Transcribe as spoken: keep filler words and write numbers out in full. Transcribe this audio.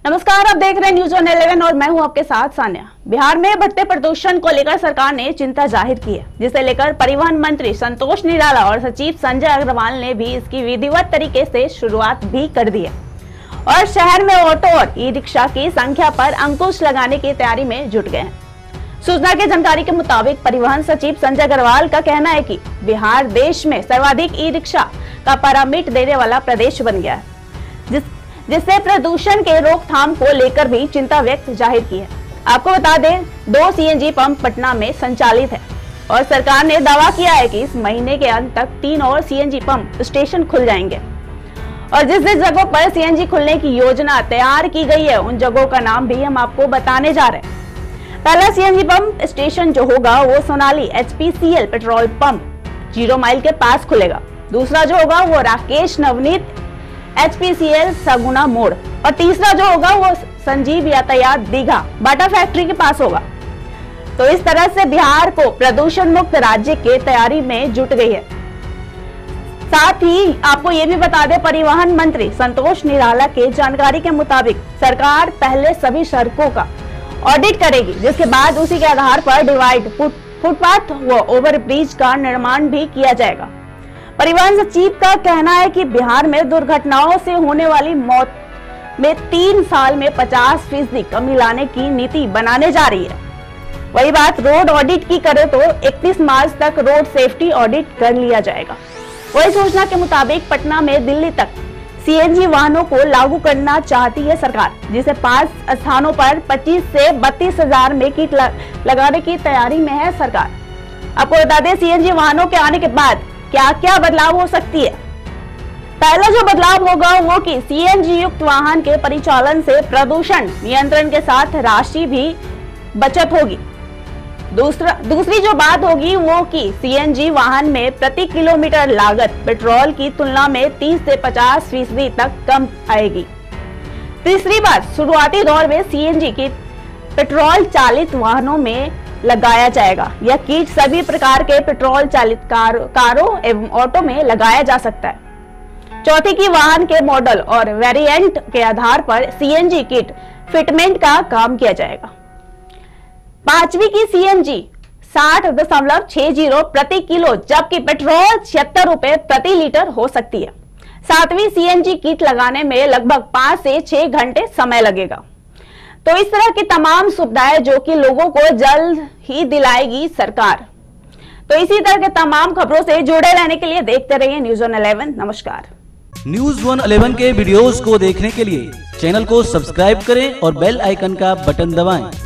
नमस्कार, आप देख रहे हैं न्यूज वन इलेवन और मैं हूं आपके साथ सान्या। बिहार में बढ़ते प्रदूषण को लेकर सरकार ने चिंता जाहिर की है, जिसे लेकर परिवहन मंत्री संतोष निराला और सचिव संजय अग्रवाल ने भी इसकी विधिवत तरीके से शुरुआत भी कर दी है और शहर में ऑटो और ई रिक्शा की संख्या पर अंकुश लगाने की तैयारी में जुट गए हैं। सूचना की जानकारी के मुताबिक परिवहन सचिव संजय अग्रवाल का कहना है कि बिहार देश में सर्वाधिक ई रिक्शा का परमिट देने वाला प्रदेश बन गया है, जिस जिससे प्रदूषण के रोकथाम को लेकर भी चिंता व्यक्त जाहिर की है। आपको बता दें, दो सीएनजी पंप पटना में संचालित है और सरकार ने दावा किया है कि इस महीने के अंत तक तीन और सीएनजी पंप स्टेशन खुल जाएंगे और जिस जिस जगहों पर सीएनजी खुलने की योजना तैयार की गई है उन जगहों का नाम भी हम आपको बताने जा रहे हैं। पहला सीएनजी पंप स्टेशन जो होगा वो Sonali HPCL petrol pump zero mile के पास खुलेगा। दूसरा जो होगा वो राकेश नवनीत एचपीसीएल सगुना मोड़ और तीसरा जो होगा वो संजीव यातायात दीघा बाटा फैक्ट्री के पास होगा। तो इस तरह से बिहार को प्रदूषण मुक्त राज्य के तैयारी में जुट गई है। साथ ही आपको ये भी बता दें, परिवहन मंत्री संतोष निराला के जानकारी के मुताबिक सरकार पहले सभी सड़कों का ऑडिट करेगी, जिसके बाद उसी के आधार पर डिवाइड, फुटपाथ व ओवरब्रिज का निर्माण भी किया जाएगा। परिवहन सचिव का कहना है कि बिहार में दुर्घटनाओं से होने वाली मौत में तीन साल में पचास फीसदी कमी लाने की नीति बनाने जा रही है। वही बात रोड ऑडिट की करें तो इकतीस मार्च तक रोड सेफ्टी ऑडिट कर लिया जाएगा। वही सूचना के मुताबिक पटना में दिल्ली तक सीएनजी वाहनों को लागू करना चाहती है सरकार, जिसे पांच स्थानों पर पच्चीस से बत्तीस हजार में किट लगाने की तैयारी में है सरकार। आपको बता दें, सीएनजी वाहनों के आने के बाद क्या क्या बदलाव हो सकती है। पहला जो बदलाव होगा वो कि सीएनजी युक्त वाहन के परिचालन से प्रदूषण नियंत्रण के साथ राशि भी बचत होगी। दूसरा दूसरी जो बात होगी वो कि सीएनजी वाहन में प्रति किलोमीटर लागत पेट्रोल की तुलना में तीस से पचास फीसदी तक कम आएगी। तीसरी बात, शुरुआती दौर में सीएनजी की पेट्रोल चालित वाहनों में लगाया जाएगा। यह किट सभी प्रकार के पेट्रोल चालित कार, कारों एवं ऑटो में लगाया जा सकता है। चौथी की वाहन के मॉडल और वेरिएंट के आधार पर सीएनजी किट फिटमेंट का काम किया जाएगा। पांचवी की सीएनजी साठ दशमलव छह जीरो प्रति किलो, जबकि पेट्रोल छिहत्तर रुपए प्रति लीटर हो सकती है। सातवीं सीएनजी किट लगाने में लगभग पांच से छह घंटे समय लगेगा। तो इस तरह की तमाम सुविधाएं जो कि लोगों को जल्द ही दिलाएगी सरकार। तो इसी तरह के तमाम खबरों से जुड़े रहने के लिए देखते रहिए न्यूज वन इलेवन। नमस्कार। न्यूज वन इलेवन के वीडियोस को देखने के लिए चैनल को सब्सक्राइब करें और बेल आइकन का बटन दबाएं।